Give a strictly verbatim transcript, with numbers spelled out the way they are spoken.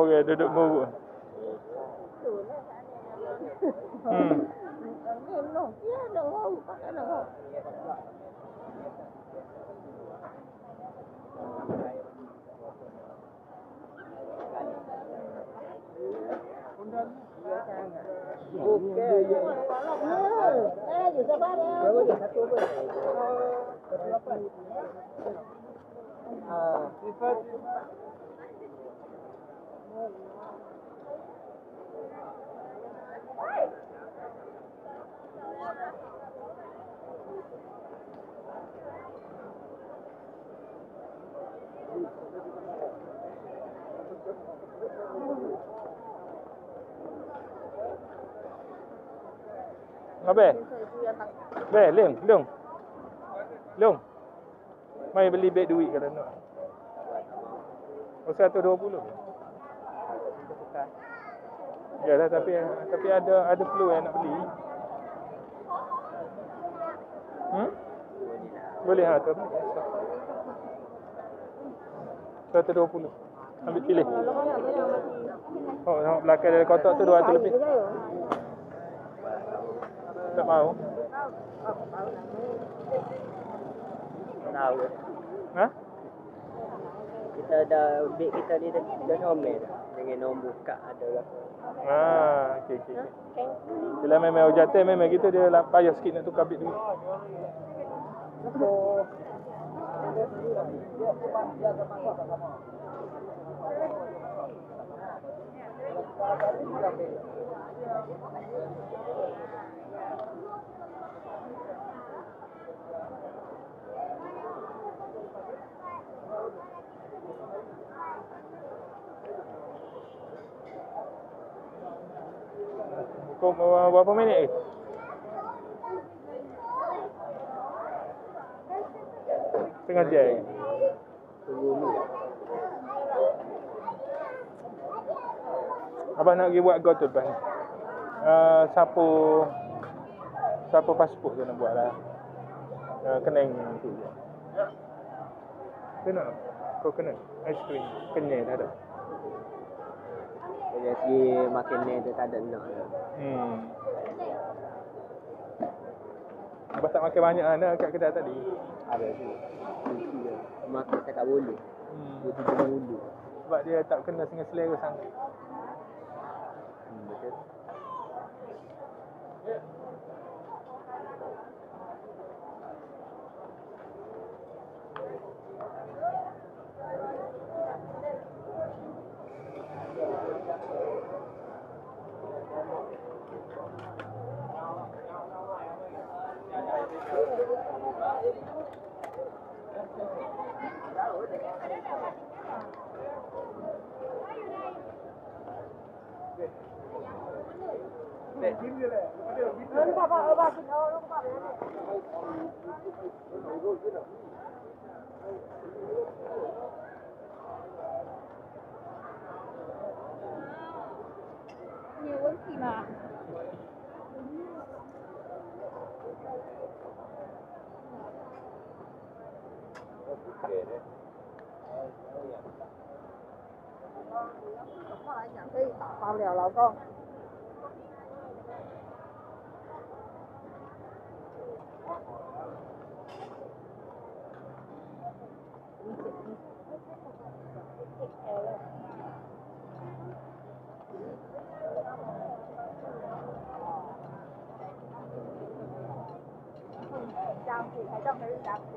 orang duduk muruk. Hmm. Apa? Be, Leng, Long. Long. Mai beli beg duit kalau nak. Oh, seratus dua puluh. Ya lah, tapi tapi ada ada peluang nak beli. Hmm? Boleh ha tu. seratus dua puluh. Ambil pilih. Oh, tengok belakang dari kotak tu dua ratus lebih. Tak mau. Tahu. Ha? Kita dah beg kita ni dah, dah normal dah. Dengan nombor kad ada lah. Ah, okey okey. Bila memang jatuh memang kita dia lah payah sikit nak tukar beg dulu. Kau berapa minit ni? Setengah jam. Abang nak pergi buat go tu depan. Uh, sapu sapu pasport tu nak buat lah. Uh, kenang tu je. Kena? Kau kena? Ice cream. Kenyai dah ada. Dari segi makan ni dia tak ada nak. Hmm. Abang tak makan banyak lah kat kedai tadi. Ada tu. Makan tak tak boleh. Hmm. Dia tidak boleh. Sebab dia tak kena dengan selera sangat. Hmm, betul. Nhiều vấn gì mà. Bao lèo là con. Chào chị, hãy trong cái đạp chị.